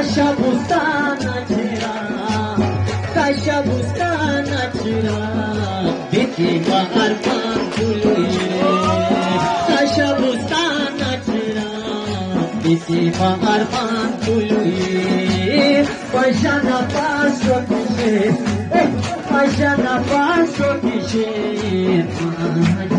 Tașa bustana cera, tașa bustana cera, victima armantului. Tașa bustana cera, victima armantului. Pajana paso kișe, pajana paso kișe,